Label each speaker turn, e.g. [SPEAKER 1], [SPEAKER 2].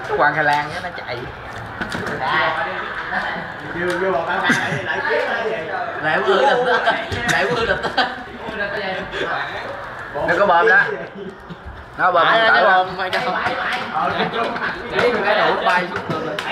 [SPEAKER 1] Hoàng Hà Lan nó chạy.
[SPEAKER 2] Vô bọn ba lại kiếm lại vậy.
[SPEAKER 3] Lại vừa đập đó. Lại vừa đập đó.
[SPEAKER 1] Nó có bơm đó. Nó bơm không
[SPEAKER 3] cái
[SPEAKER 1] tở
[SPEAKER 3] bơm
[SPEAKER 1] không?
[SPEAKER 3] phải cho không. Lấy một cái đầu bay xuống tường rồi.